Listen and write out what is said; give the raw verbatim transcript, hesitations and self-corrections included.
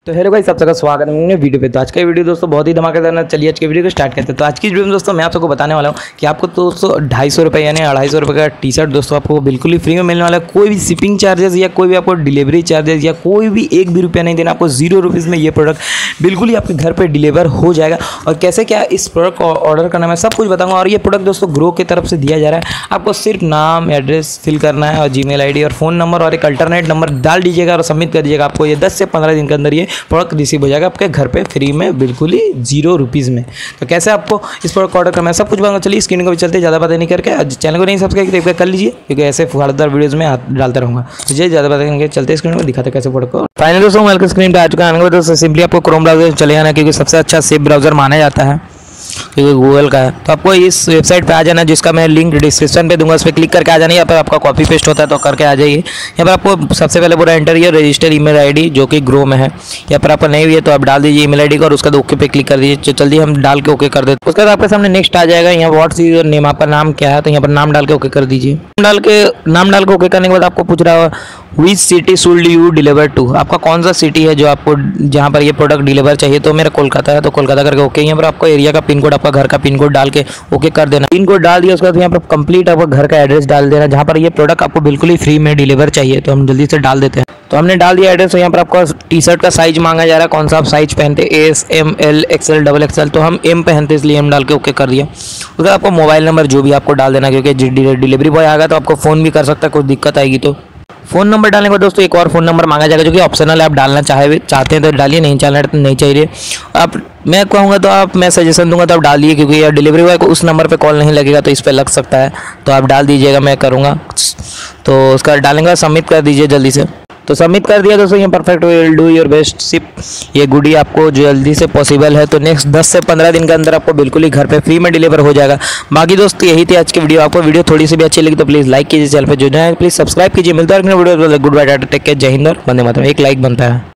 तो हेलो भाई, सब सबका स्वागत है मेरे वीडियो पे। तो आज का वीडियो दोस्तों बहुत ही धमाकेदार है। चलिए आज के वीडियो को स्टार्ट करते हैं। तो आज की वीडियो में दोस्तों मैं आप सबको बताने वाला हूँ कि आपको दोस्तों ढाई सौ रुपये यानी अढ़ाई सौ रुपये का टी शर्ट दोस्तों आपको बिल्कुल ही फ्री में मिलने वाला है। कोई भी शिपिंग चार्जेस या कोई भी आपको डिलीवरी चार्जेस या कोई भी एक भी रुपया नहीं देना, आपको जीरो रुपीज़ में ये प्रोडक्ट बिल्कुल ही आपके घर पर डिलीवर हो जाएगा। और कैसे क्या इस प्रोडक्ट को ऑर्डर करना मैं सब कुछ बताऊँगा। और ये प्रोडक्ट दोस्तों ग्रो की तरफ से दिया जा रहा है। आपको सिर्फ नाम, एड्रेस फिल करना है और जी मेल आई डी और फ़ोन नंबर और एक अल्टरनेट नंबर डाल दीजिएगा और सबमिट कर दीजिएगा। आपको ये दस से पंद्रह दिन के अंदर ये प्रोडक्ट रिसीव हो जाएगा आपके घर पे फ्री में, बिल्कुल ही जीरो रुपीज़ में। तो कैसे आपको इस प्रोडक्ट ऑर्डर करना है सब कुछ बताऊंगा। चलिए स्क्रीन को भी चलते, ज़्यादा बातें नहीं करके चैनल को नहीं सब्सक्राइब कर लीजिए क्योंकि ऐसे फालतूदार वीडियोस में हाथ डालता रहूँगा। तो ये ज़्यादा बातें करके चलते स्क्रीन को दिखाते कैसे प्रोडक्ट को। फाइनली दोस्तों मोबाइल के स्क्रीन पर आ चुका है। दोस्तों सिंपली आपको क्रोम ब्राउजर चले जाना क्योंकि सबसे अच्छा सेफ ब्राउजर माना जाता है क्योंकि गूगल का है। तो आपको इस वेबसाइट पे आ जाना जिसका मैं लिंक डिस्क्रिप्शन पे दूंगा, उस पर क्लिक करके आ जाना। यहाँ पर आपका कॉपी पेस्ट होता है तो करके आ जाइए। यहाँ पर आपको सबसे पहले पूरा एंटर किया रजिस्टर ईमेल आईडी जो कि ग्रो में है। यहाँ पर आपको नहीं हुई है तो आप डाल दीजिए ईमेल आईडी को और उसका ओके पे क्लिक कर दीजिए। जल्दी हम डाल के ओके कर देते। उसके बाद आपके सामने नेक्स्ट आ जाएगा। यहाँ व्हाट्स योर नेम, आपका नाम क्या है, तो यहाँ पर नाम डाल के ओके कर दीजिए। डाल के नाम डाल के ओके करने के बाद आपको पूछ रहा है which city should you deliver to, आपका कौन सा सिटी है जो आपको जहाँ पर ये प्रोडक्ट डिलीवर चाहिए। तो मेरा कोलकाता है तो कोलकाता करके ओके। यहाँ पर आपको एरिया का पिन कोड, आपका घर का पिन कोड डाल के ओके कर देना। पिन कोड डाल दिया उसके बाद यहाँ पर कंप्लीट आपका घर का एड्रेस डाल देना जहाँ पर ये प्रोडक्ट आपको बिल्कुल ही फ्री में डिलीवर चाहिए। तो हम जल्दी से डाल देते हैं। तो हमने डाल दिया एड्रेस। तो यहाँ पर आपको टी शर्ट का साइज मांगा जा रहा है, कौन सा आप साइज पहनते हैं, S M L XL double XL. तो हम एम पहनते इसलिए एम डाल के ओके कर दिया। उसके बाद आपको मोबाइल नंबर जो भी आपको डाल देना क्योंकि डिलीवरी बॉय आएगा तो आपको फ़ोन भी कर सकता है, कुछ दिक्कत आएगी तो। फ़ोन नंबर डालने के बाद दोस्तों एक और फ़ोन नंबर मांगा जाएगा जो कि ऑप्शनल है, आप डालना चाहे चाहते हैं तो डालिए, नहीं चाहना तो नहीं चाहिए। आप मैं कहूँगा तो आप मैं सजेशन दूंगा तो आप डालिए क्योंकि यार डिलीवरी बॉय को उस नंबर पे कॉल नहीं लगेगा तो इस पे लग सकता है। तो आप डाल दीजिएगा, मैं करूँगा। तो उसका डालेंगे बाद सबमिट कर दीजिए जल्दी से। तो सबमिट कर दिया दोस्तों। ये perfect will do your best ship, ये गुडी आपको जल्दी से पॉसिबल है तो नेक्स्ट दस से पंद्रह दिन के अंदर आपको बिल्कुल ही घर पे फ्री में डिलीवर हो जाएगा। बाकी दोस्तों यही थी आज की वीडियो। आपको वीडियो थोड़ी सी भी अच्छी लगी तो प्लीज़ लाइक कीजिए, चैनल पे जो है प्लीज़ सब्सक्राइब कीजिए। मिलता है video. Good bye, take care, जय हिंद और वंदे मातरम। एक लाइक बनता है।